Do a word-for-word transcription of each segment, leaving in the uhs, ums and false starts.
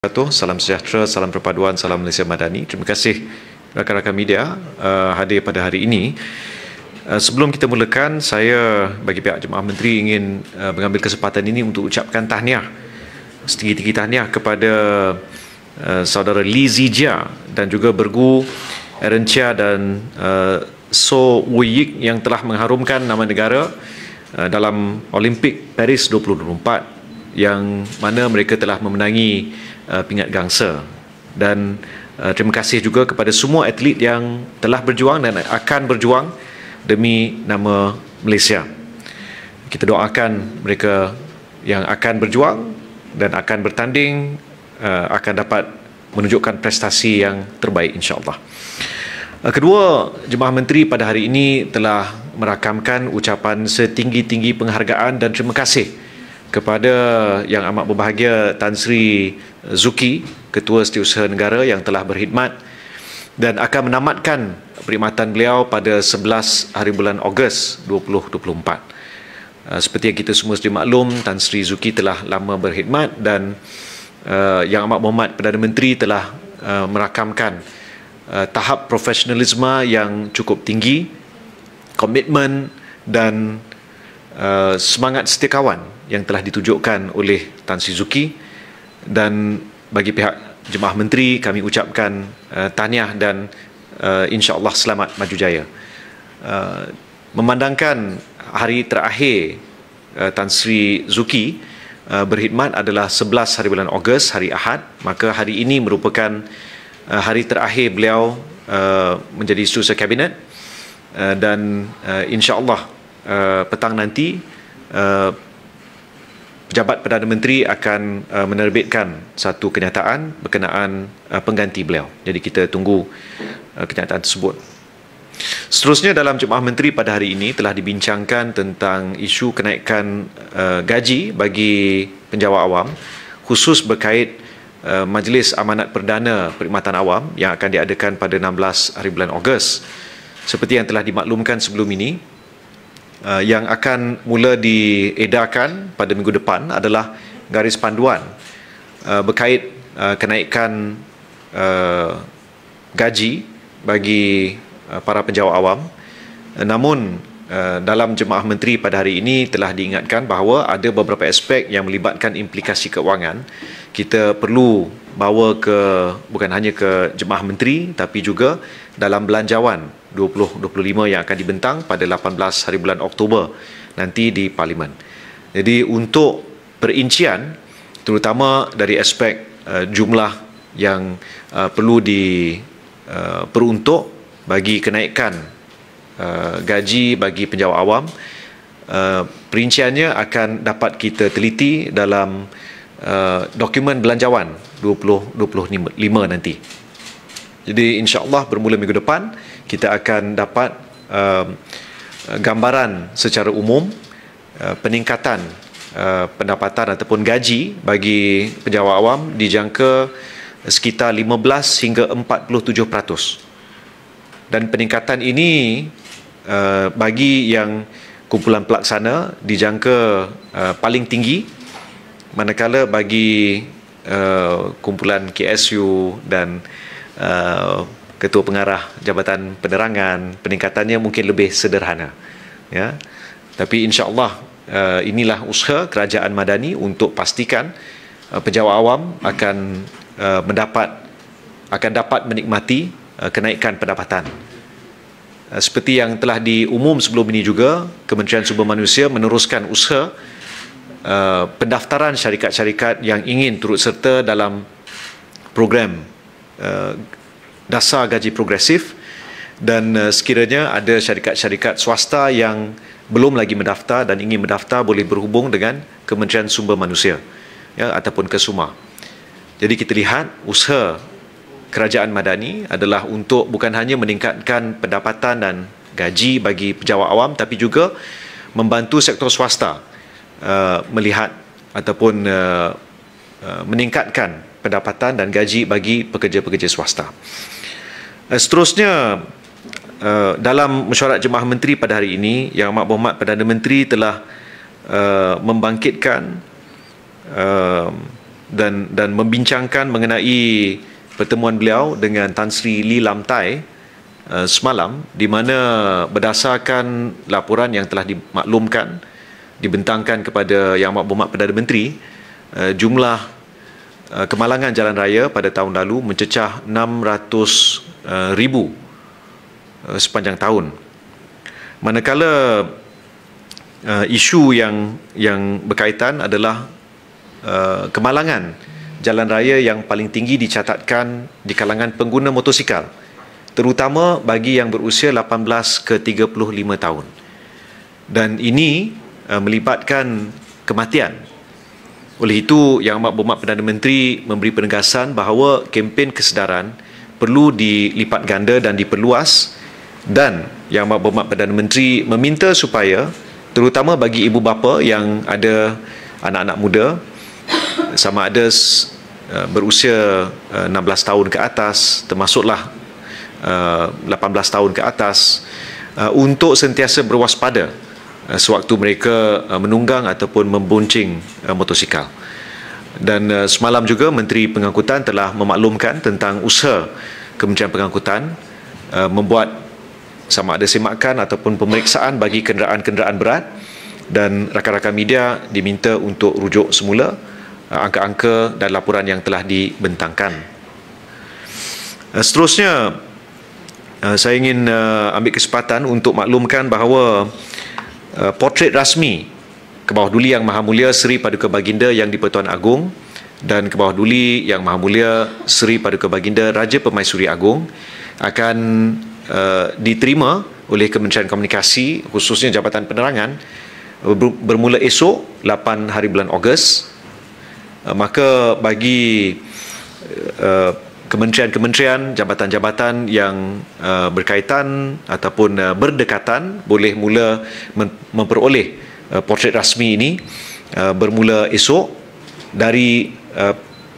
Salam sejahtera, salam perpaduan, salam Malaysia Madani. Terima kasih rakan-rakan media uh, hadir pada hari ini. Uh, sebelum kita mulakan, saya bagi pihak Jemaah Menteri ingin uh, mengambil kesempatan ini untuk ucapkan tahniah, setinggi-tinggi tahniah kepada uh, saudara Lee Zijia dan juga Bergu Aaron Chia dan uh, So Wuyik yang telah mengharumkan nama negara uh, dalam Olimpik Paris dua ribu dua puluh empat, yang mana mereka telah memenangi Uh, pingat gangsa. Dan uh, terima kasih juga kepada semua atlet yang telah berjuang dan akan berjuang demi nama Malaysia. Kita doakan mereka yang akan berjuang dan akan bertanding uh, akan dapat menunjukkan prestasi yang terbaik, insya-Allah. Uh, kedua, Jemaah Menteri pada hari ini telah merakamkan ucapan setinggi-tinggi penghargaan dan terima kasih kepada Yang Amat Berbahagia Tan Sri Zuki, Ketua Setiausaha Negara yang telah berkhidmat dan akan menamatkan perkhidmatan beliau pada sebelas hari bulan Ogos dua ribu dua puluh empat. Seperti yang kita semua sedia maklum, Tan Sri Zuki telah lama berkhidmat dan uh, Yang Amat Berhormat Perdana Menteri telah uh, merakamkan uh, tahap profesionalisme yang cukup tinggi, komitmen dan uh, semangat setia kawan yang telah ditunjukkan oleh Tan Sri Zuki. Dan bagi pihak Jemaah Menteri, kami ucapkan uh, tahniah dan uh, insya-Allah selamat maju jaya. Uh, memandangkan hari terakhir uh, Tan Sri Zuki uh, berkhidmat adalah sebelas hari bulan Ogos, hari Ahad, maka hari ini merupakan uh, hari terakhir beliau uh, menjadi Setiausaha Kabinet, uh, dan uh, insya-Allah uh, petang nanti uh, Pejabat Perdana Menteri akan uh, menerbitkan satu kenyataan berkenaan uh, pengganti beliau. Jadi kita tunggu uh, kenyataan tersebut. Seterusnya, dalam Jemaah Menteri pada hari ini telah dibincangkan tentang isu kenaikan uh, gaji bagi penjawat awam, khusus berkait uh, Majlis Amanat Perdana Perkhidmatan Awam yang akan diadakan pada enam belas hari bulan Ogos. Seperti yang telah dimaklumkan sebelum ini, Uh, yang akan mula diedarkan pada minggu depan adalah garis panduan uh, berkait uh, kenaikan uh, gaji bagi uh, para penjawat awam. Uh, namun uh, dalam Jemaah Menteri pada hari ini telah diingatkan bahawa ada beberapa aspek yang melibatkan implikasi keuangan. Kita perlu bawa ke, bukan hanya ke Jemaah Menteri, tapi juga dalam belanjawan dua ribu dua puluh lima yang akan dibentang pada lapan belas hari bulan Oktober nanti di Parlimen. Jadi untuk perincian, terutama dari aspek uh, jumlah yang uh, perlu diperuntuk uh, bagi kenaikan uh, gaji bagi penjawat awam, uh, perinciannya akan dapat kita teliti dalam uh, dokumen belanjawan dua ribu dua puluh lima nanti. Jadi insya-Allah bermula minggu depan kita akan dapat uh, gambaran secara umum uh, peningkatan uh, pendapatan ataupun gaji bagi penjawat awam dijangka sekitar lima belas hingga empat puluh tujuh peratus. Dan peningkatan ini uh, bagi yang kumpulan pelaksana dijangka uh, paling tinggi, manakala bagi uh, kumpulan K S U dan uh, Ketua Pengarah Jabatan Penerangan, peningkatannya mungkin lebih sederhana, ya. Tapi insya-Allah uh, inilah usaha Kerajaan Madani untuk pastikan uh, penjawat awam akan uh, mendapat akan dapat menikmati uh, kenaikan pendapatan. Uh, seperti yang telah diumum sebelum ini juga, Kementerian Sumber Manusia meneruskan usaha uh, pendaftaran syarikat-syarikat yang ingin turut serta dalam program uh, dasar gaji progresif, dan uh, sekiranya ada syarikat-syarikat swasta yang belum lagi mendaftar dan ingin mendaftar, boleh berhubung dengan Kementerian Sumber Manusia, ya, ataupun Kesuma. Jadi kita lihat usaha Kerajaan Madani adalah untuk bukan hanya meningkatkan pendapatan dan gaji bagi penjawat awam, tapi juga membantu sektor swasta uh, melihat ataupun uh, uh, meningkatkan pendapatan dan gaji bagi pekerja-pekerja swasta. Seterusnya, dalam mesyuarat Jemaah Menteri pada hari ini, Yang Amat Berhormat Perdana Menteri telah membangkitkan dan dan membincangkan mengenai pertemuan beliau dengan Tan Sri Lee Lam Tai uh, semalam, di mana berdasarkan laporan yang telah dimaklumkan, dibentangkan kepada Yang Amat Berhormat Perdana Menteri, uh, jumlah uh, kemalangan jalan raya pada tahun lalu mencecah enam ratus ribu uh, sepanjang tahun. Manakala uh, isu yang yang berkaitan adalah uh, kemalangan jalan raya yang paling tinggi dicatatkan di kalangan pengguna motosikal, terutama bagi yang berusia lapan belas ke tiga puluh lima tahun. Dan ini uh, melibatkan kematian. Oleh itu, Yang Amat Berhormat Perdana Menteri memberi penegasan bahawa kempen kesedaran perlu dilipat ganda dan diperluas, dan Yang Amat Berhormat Perdana Menteri meminta supaya terutama bagi ibu bapa yang ada anak-anak muda, sama ada uh, berusia uh, enam belas tahun ke atas, termasuklah uh, lapan belas tahun ke atas, uh, untuk sentiasa berwaspada uh, sewaktu mereka uh, menunggang ataupun membonceng uh, motosikal. Dan uh, semalam juga Menteri Pengangkutan telah memaklumkan tentang usaha Kementerian Pengangkutan uh, membuat sama ada semakan ataupun pemeriksaan bagi kenderaan-kenderaan berat, dan rakan-rakan media diminta untuk rujuk semula angka-angka dan laporan yang telah dibentangkan. Seterusnya, saya ingin ambil kesempatan untuk maklumkan bahawa portret rasmi Kebawah Duli Yang Maha Mulia Seri Paduka Baginda Yang di-Pertuan Agong dan Kebawah Duli Yang Maha Mulia Seri Paduka Baginda Raja Permaisuri Agong akan uh, diterima oleh Kementerian Komunikasi, khususnya Jabatan Penerangan, bermula esok lapan hari bulan Ogos. Uh, maka bagi uh, kementerian-kementerian, jabatan-jabatan yang uh, berkaitan ataupun uh, berdekatan boleh mula mem- memperoleh uh, portret rasmi ini uh, bermula esok dari uh,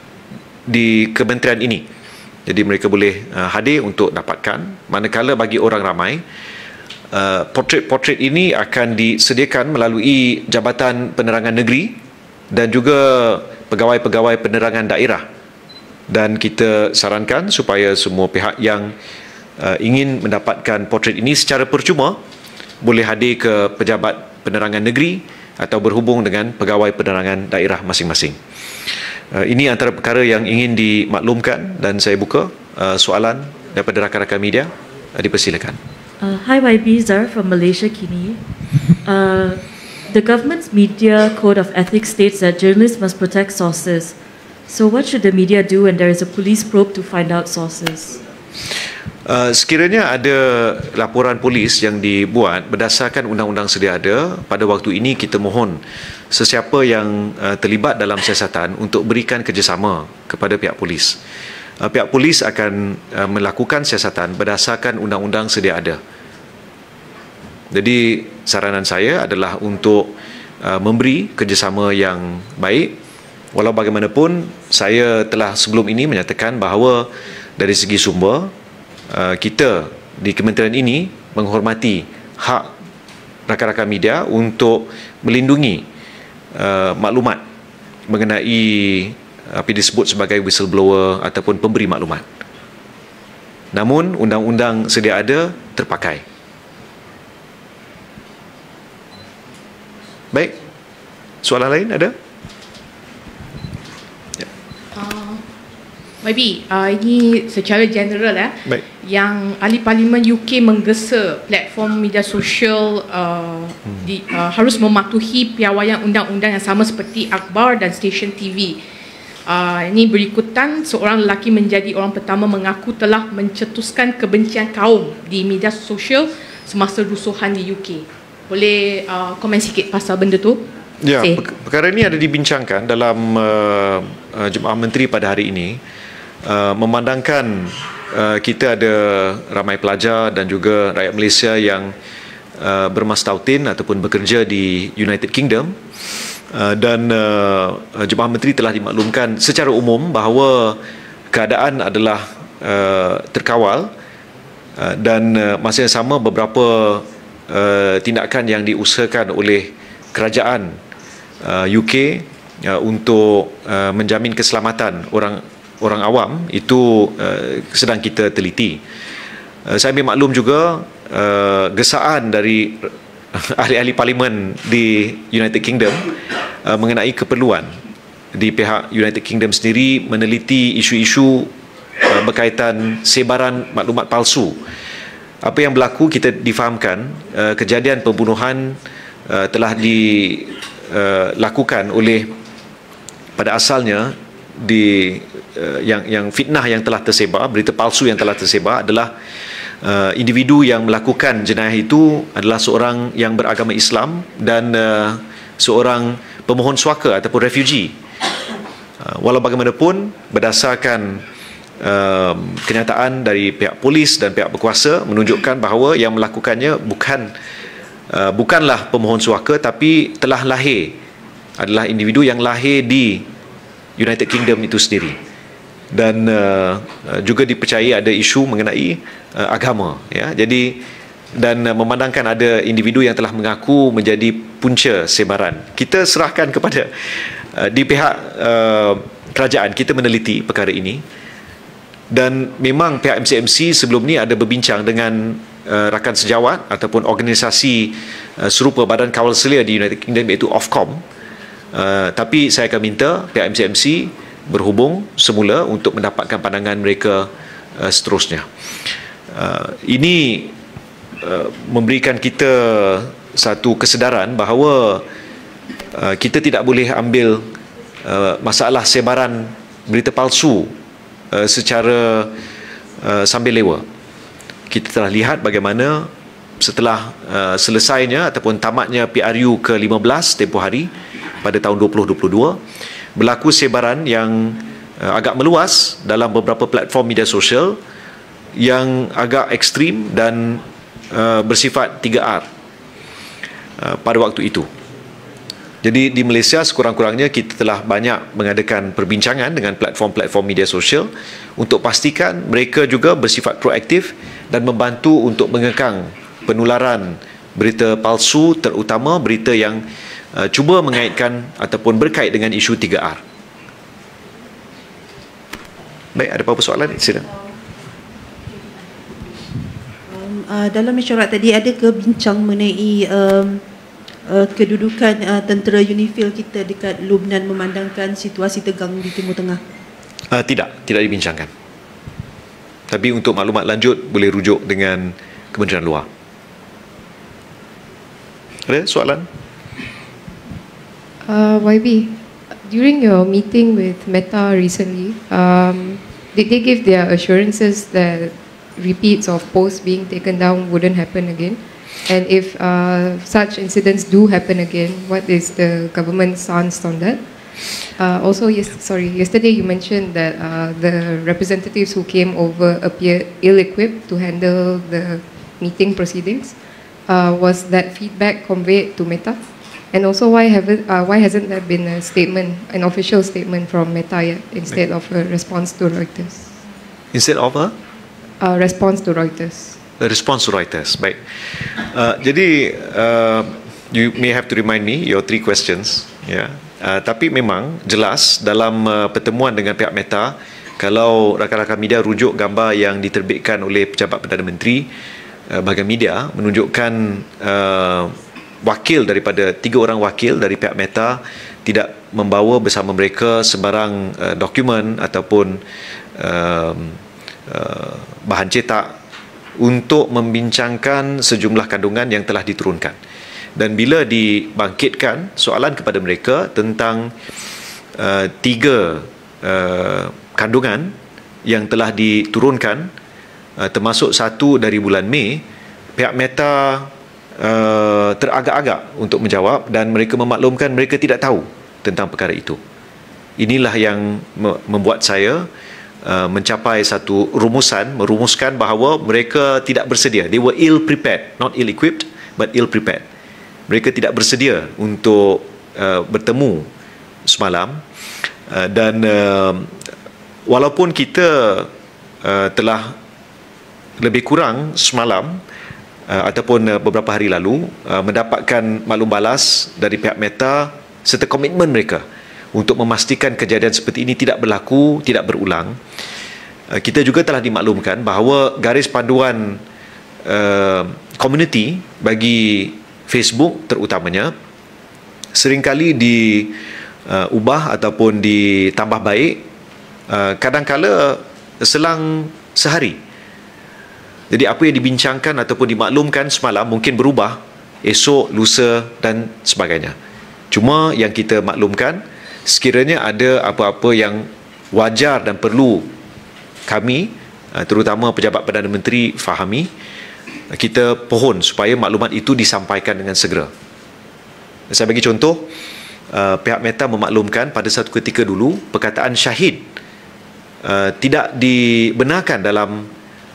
di kementerian ini. Jadi mereka boleh uh, hadir untuk dapatkan. Manakala bagi orang ramai, uh, portret-portret ini akan disediakan melalui Jabatan Penerangan Negeri dan juga pegawai-pegawai penerangan daerah. Dan kita sarankan supaya semua pihak yang uh, ingin mendapatkan portret ini secara percuma boleh hadir ke Pejabat Penerangan Negeri atau berhubung dengan pegawai penerangan daerah masing-masing. Uh, ini antara perkara yang ingin dimaklumkan, dan saya buka uh, soalan daripada rakan-rakan media. Uh, dipersilakan. Uh, hi, Y B Zar from Malaysia kini. Uh, the government's media code of ethics states that journalists must protect sources. So what should the media do when there is a police probe to find out sources? Uh, sekiranya ada laporan polis yang dibuat berdasarkan undang-undang sedia ada, pada waktu ini kita mohon sesiapa yang uh, terlibat dalam siasatan untuk berikan kerjasama kepada pihak polis. Uh, pihak polis akan uh, melakukan siasatan berdasarkan undang-undang sedia ada. Jadi saranan saya adalah untuk uh, memberi kerjasama yang baik. Walau bagaimanapun, saya telah sebelum ini menyatakan bahawa dari segi sumber, uh, kita di kementerian ini menghormati hak rakan-rakan media untuk melindungi uh, maklumat mengenai apa yang disebut sebagai whistleblower ataupun pemberi maklumat. Namun, undang-undang sedia ada terpakai. Baik, soalan lain ada? Y B, uh, ini secara general eh, Baik. yang Ahli Parlimen U K menggesa platform media sosial uh, hmm. di, uh, harus mematuhi piawaian undang-undang yang sama seperti akhbar dan stesen T V. Uh, ini berikutan seorang lelaki menjadi orang pertama mengaku telah mencetuskan kebencian kaum di media sosial semasa rusuhan di U K. Boleh uh, komen sikit pasal benda tu? Ya, perkara ini ada dibincangkan dalam uh, uh, Jemaah Menteri pada hari ini. Uh, memandangkan uh, kita ada ramai pelajar dan juga rakyat Malaysia yang uh, bermastautin ataupun bekerja di United Kingdom, uh, dan uh, Jemaah Menteri telah dimaklumkan secara umum bahawa keadaan adalah uh, terkawal, uh, dan uh, masa yang sama beberapa uh, tindakan yang diusahakan oleh kerajaan uh, U K uh, untuk uh, menjamin keselamatan orang orang awam itu uh, sedang kita teliti. Uh, saya ambil maklum juga uh, gesaan dari ahli-ahli parlimen di United Kingdom uh, mengenai keperluan di pihak United Kingdom sendiri meneliti isu-isu uh, berkaitan sebaran maklumat palsu. Apa yang berlaku kita difahamkan uh, kejadian pembunuhan uh, telah dilakukan uh, oleh pada asalnya di uh, yang yang fitnah yang telah tersebar, berita palsu yang telah tersebar adalah uh, individu yang melakukan jenayah itu adalah seorang yang beragama Islam dan uh, seorang pemohon suaka ataupun refugee. Uh, walau bagaimanapun berdasarkan uh, kenyataan dari pihak polis dan pihak berkuasa menunjukkan bahawa yang melakukannya bukan uh, bukanlah pemohon suaka tapi telah lahir adalah individu yang lahir di United Kingdom itu sendiri dan uh, juga dipercayai ada isu mengenai uh, agama, ya. Jadi dan uh, memandangkan ada individu yang telah mengaku menjadi punca sebaran. Kita serahkan kepada uh, di pihak uh, kerajaan kita meneliti perkara ini dan memang pihak M C M C sebelum ni ada berbincang dengan uh, rakan sejawat ataupun organisasi uh, serupa Badan Kawal Selia di United Kingdom iaitu Ofcom. Uh, tapi saya akan minta pihak M C M C berhubung semula untuk mendapatkan pandangan mereka uh, seterusnya. Uh, ini uh, memberikan kita satu kesedaran bahawa uh, kita tidak boleh ambil uh, masalah sebaran berita palsu uh, secara uh, sambil lewa. Kita telah lihat bagaimana setelah uh, selesainya ataupun tamatnya P R U ke lima belas tempoh hari pada tahun dua ribu dua puluh dua berlaku sebaran yang uh, agak meluas dalam beberapa platform media sosial yang agak ekstrim dan uh, bersifat tiga R uh, pada waktu itu. Jadi di Malaysia sekurang-kurangnya kita telah banyak mengadakan perbincangan dengan platform-platform media sosial untuk pastikan mereka juga bersifat proaktif dan membantu untuk mengekang penularan berita palsu, terutama berita yang Uh, cuba mengaitkan ataupun berkait dengan isu tiga R. Baik, ada apa-apa soalan? Sila. Um, uh, dalam mesyuarat tadi ada ke bincang mengenai um, uh, kedudukan uh, tentera UNIFIL kita dekat Lubnan memandangkan situasi tegang di Timur Tengah? Uh, tidak, tidak dibincangkan. Tapi untuk maklumat lanjut boleh rujuk dengan Kementerian Luar. Ada soalan? Uh, Y B, during your meeting with Meta recently, um, did they give their assurances that repeats of posts being taken down wouldn't happen again? And if uh, such incidents do happen again, what is the government's stance on that? Uh, also, yes, sorry, yesterday you mentioned that uh, the representatives who came over appeared ill-equipped to handle the meeting proceedings. Uh, was that feedback conveyed to Meta? And also, why haven't uh, why hasn't there been a statement, an official statement from Meta yet, instead of a response to Reuters? Instead of a? A response to Reuters. A response to Reuters. Baik. Uh, jadi, uh, you may have to remind me your three questions. Ya. Yeah. Uh, tapi memang jelas dalam uh, pertemuan dengan pihak Meta, kalau rakan-rakan media rujuk gambar yang diterbitkan oleh Pejabat Perdana Menteri uh, bahagian media menunjukkan uh, wakil daripada tiga orang wakil dari pihak Meta tidak membawa bersama mereka sebarang uh, dokumen ataupun uh, uh, bahan cetak untuk membincangkan sejumlah kandungan yang telah diturunkan. Dan bila dibangkitkan soalan kepada mereka tentang uh, tiga uh, kandungan yang telah diturunkan, uh, termasuk satu dari bulan Mei, pihak Meta Uh, teragak-agak untuk menjawab dan mereka memaklumkan mereka tidak tahu tentang perkara itu. Inilah yang me- membuat saya uh, mencapai satu rumusan, merumuskan bahawa mereka tidak bersedia. They were ill prepared, not ill equipped, but ill prepared. Mereka tidak bersedia untuk uh, bertemu semalam uh, dan uh, walaupun kita uh, telah lebih kurang semalam Uh, ataupun uh, beberapa hari lalu uh, mendapatkan maklum balas dari pihak Meta serta komitmen mereka untuk memastikan kejadian seperti ini tidak berlaku, tidak berulang, uh, kita juga telah dimaklumkan bahawa garis panduan uh, komuniti bagi Facebook terutamanya seringkali diubah uh, ataupun ditambah baik uh, kadang-kala selang sehari. Jadi apa yang dibincangkan ataupun dimaklumkan semalam mungkin berubah esok, lusa dan sebagainya. Cuma yang kita maklumkan, sekiranya ada apa-apa yang wajar dan perlu kami, terutama pejabat Perdana Menteri, fahami, kita pohon supaya maklumat itu disampaikan dengan segera. Saya bagi contoh, pihak Meta memaklumkan pada satu ketika dulu perkataan syahid tidak dibenarkan dalam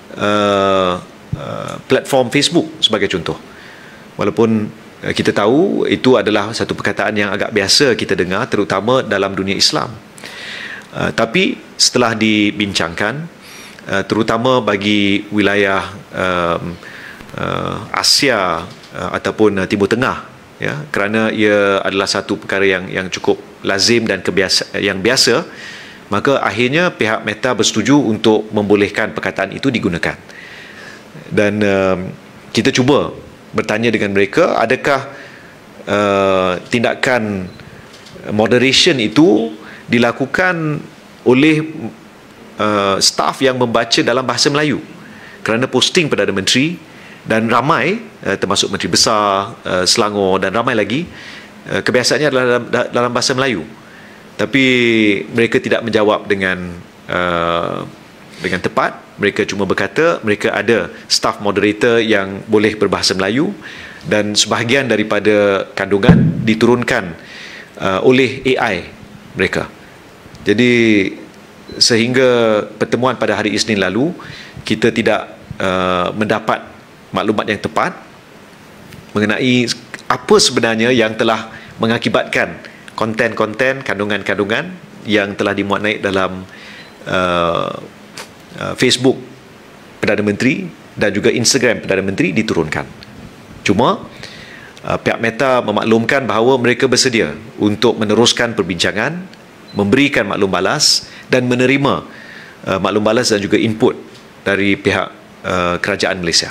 platform Facebook sebagai contoh. Walaupun kita tahu itu adalah satu perkataan yang agak biasa kita dengar, terutama dalam dunia Islam. Uh, tapi setelah dibincangkan, uh, terutama bagi wilayah uh, uh, Asia uh, ataupun uh, Timur Tengah, ya, kerana ia adalah satu perkara yang yang cukup lazim dan kebiasa, yang biasa, maka akhirnya pihak Meta bersetuju untuk membolehkan perkataan itu digunakan. Dan uh, kita cuba bertanya dengan mereka, adakah uh, tindakan moderation itu dilakukan oleh uh, staf yang membaca dalam bahasa Melayu, kerana posting Perdana Menteri dan ramai uh, termasuk Menteri Besar uh, Selangor dan ramai lagi uh, kebiasaannya adalah dalam, dalam bahasa Melayu, tapi mereka tidak menjawab dengan uh, dengan tepat. Mereka cuma berkata mereka ada staff moderator yang boleh berbahasa Melayu dan sebahagian daripada kandungan diturunkan uh, oleh A I mereka. Jadi sehingga pertemuan pada hari Isnin lalu kita tidak uh, mendapat maklumat yang tepat mengenai apa sebenarnya yang telah mengakibatkan konten-konten, kandungan-kandungan yang telah dimuat naik dalam uh, Uh, Facebook Perdana Menteri dan juga Instagram Perdana Menteri diturunkan. Cuma uh, pihak Meta memaklumkan bahawa mereka bersedia untuk meneruskan perbincangan, memberikan maklum balas dan menerima uh, maklum balas dan juga input dari pihak uh, kerajaan Malaysia.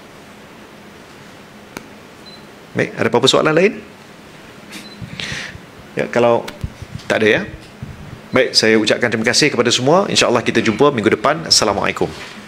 Baik, ada apa-apa soalan lain? Ya, kalau tak ada, ya. Baik, saya ucapkan terima kasih kepada semua. InsyaAllah kita jumpa minggu depan. Assalamualaikum.